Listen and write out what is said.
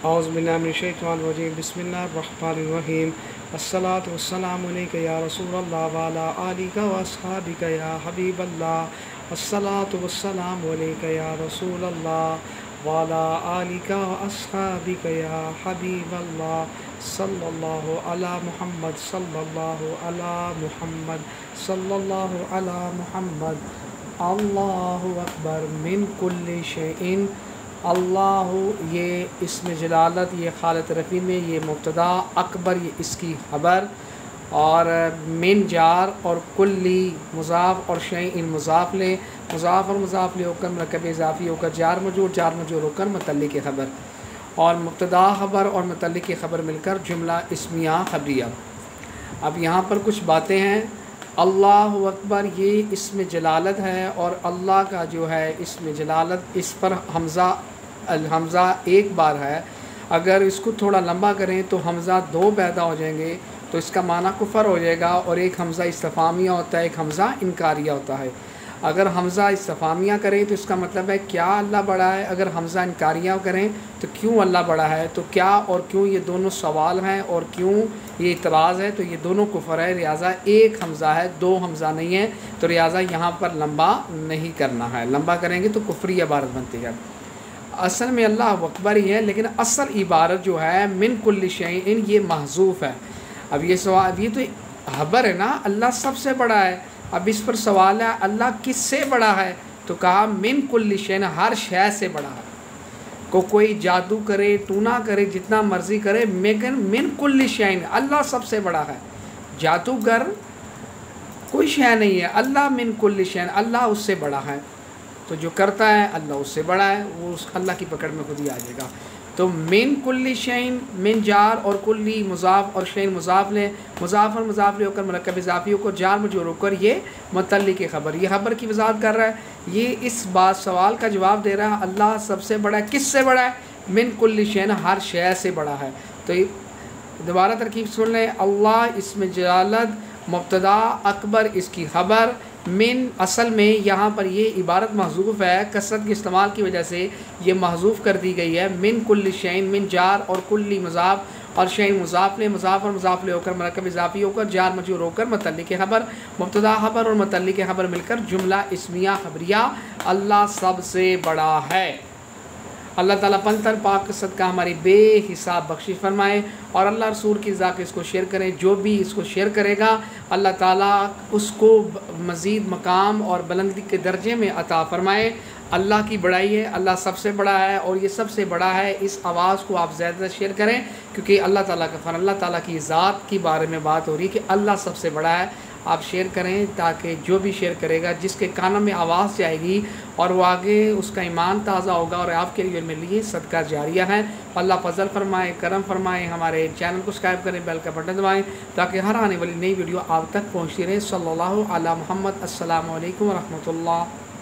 اعوذ باللہ من الشیطان الرجیم بسم اللہ الرحمن الرحیم الصلاۃ والسلام علیک یا رسول اللہ وعلی آلک و اصحابک یا حبیب اللہ الصلاۃ والسلام علیک یا رسول اللہ وعلی آلک و اصحابک یا حبیب اللہ صلی اللہ علی محمد صلی اللہ علی محمد صلی اللہ علی محمد اللہ اکبر من کل شیء اللہ یہ اسم جلالت، یہ خالت رفیع میں یہ مبتدا، اکبر یہ اس کی خبر، اور من جار اور کلی مضاف اور شیء مضاف لے، مضاف اور مضاف لے ہو کر مرکب اضافی ہو کر جار مجرور ہو کر متعلق کی خبر، اور مبتدا خبر اور متعلق کی خبر مل کر جملہ اسمیہ خبریہ۔ اب یہاں پر کچھ باتیں ہیں۔ اللہ اکبر یہ اسم جلالت ہے، اور اللہ کا جو ہے اسم جلالت، اس پر حمزہ ایک بار ہے۔ اگر اس کو تھوڑا لمبا کریں تو حمزہ دو پیدا ہو جائیں گے، تو اس کا معنی کفر ہو جائے گا، اور ایک حمزہ استفہامیہ ہوتا ہے، ایک حمزہ انکاریہ ہوتا ہے۔ اگر حمزہ استفہامیہ کریں تو اس کا مطلب ہے کیا اللہ بڑا ہے، اگر حمزہ انکاریہ کریں تو کیوں اللہ بڑا ہے، تو کیا اور کیوں یہ دونوں سوال ہیں، اور کیوں یہ اعتراض ہے، تو یہ دونوں کفر ہے، لہٰذا ایک حمزہ ہے، دو حمزہ نہیں ہے، تو لہٰذا یہاں پر لمبا نہیں کرنا ہے، لمبا کریں گے تو کفری عبارت بنتی ہے۔ اصل میں اللہ اکبر ہی ہے، لیکن اصل عبارت جو ہے من کل شیء یہ محذوف ہے۔ اب یہ سوال، یہ تو خبر ہے نا، اللہ سب سے بڑا ہے۔ اب اس پر سوال ہے اللہ کس سے بڑا ہے، تو کہا من کل شیء، ہر شے سے بڑا ہے۔ کوئی جادو کرے ٹونا کرے جتنا مرضی کرے، لیکن من کل شیء اللہ سب سے بڑا ہے۔ جادوگر کوئی شے نہیں ہے، اللہ من کل شیء اللہ اس سے بڑا ہے، تو جو کرتا ہے اللہ اس سے بڑا ہے، وہ اس اللہ کی پکڑ میں خود ہی آ جائے گا۔ تو من کل شیء، من جار اور کلی مضاف اور شیء مضاف لے، مضاف اور مضاف لے ہو کر مرکب اضافیوں کو جار مجرور ہو کر یہ متعلق کی خبر، یہ خبر کی وضاحت کر رہا ہے، یہ اس بات سوال کا جواب دے رہا ہے اللہ سب سے بڑا ہے۔ کس سے بڑا ہے؟ من کل شیء، ہر شے سے بڑا ہے۔ تو دوبارہ ترکیب سن لیں، اللہ اسم جلالت مبتدا، اکبر اس کی خبر، من اصل میں یہاں پر یہ عبارت محذوف ہے، کثرت کے استعمال کی وجہ سے یہ محذوف کر دی گئی ہے۔ من کل شیء، من جار اور کلی مضاف اور شیء مضاف لے، مضاف اور مضاف لے ہو کر مرکب اضافی ہو کر جار مجرور ہو کر متعلق خبر، مبتدا خبر اور متعلق خبر مل کر جملہ اسمیہ خبریہ، اللہ سب سے بڑا ہے۔ اللہ تعالیٰ پنتر پاک صدقہ ہماری بے حساب بخشش فرمائے، اور اللہ رسول کی رضا کے اس کو شیئر کریں، جو بھی اس کو شیئر کرے گا اللہ تعالیٰ اس کو مزید مقام اور بلندی کے درجے میں عطا فرمائے۔ اللہ کی بڑائی ہے، اللہ سب سے بڑا ہے، اور یہ سب سے بڑا ہے، اس آواز کو آپ زیادہ شیئر کریں، کیونکہ اللہ تعالیٰ کا فرمان، اللہ تعالیٰ کی ذات کے بارے میں بات ہو رہی ہے کہ اللہ سب سے بڑا ہے۔ آپ شیئر کریں تاکہ جو بھی شیئر کرے گا، جس کے کانوں میں آواز جائے گی اور وہ آگے اس کا ایمان تازہ ہوگا، اور آپ کے لیے صدقہ جاریہ ہے۔ اللہ فضل فرمائے، کرم فرمائے، ہمارے چینل کو سبسکرائب کریں، بیل کا بٹن دبائیں تاکہ ہر آنے والی نئی ویڈیو آپ تک پہنچتی رہے۔ صلی اللہ علی محمد۔ السلام علیکم ورحمۃ اللہ۔